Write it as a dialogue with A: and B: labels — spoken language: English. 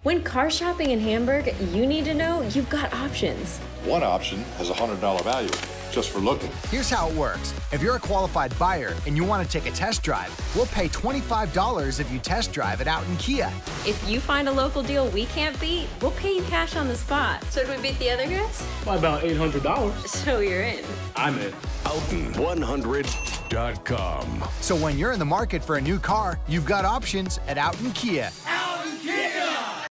A: When car shopping in Hamburg, you need to know you've got options.
B: One option has a $100 value just for looking.
C: Here's how it works. If you're a qualified buyer and you want to take a test drive, we'll pay $25 if you test drive it out in Kia.
A: If you find a local deal we can't beat, we'll pay you cash on the spot. So do we beat the other guys?
D: By about $800.
A: So you're in.
D: I'm in.
E: Outon100.com.
C: So when you're in the market for a new car, you've got options at Outon Kia.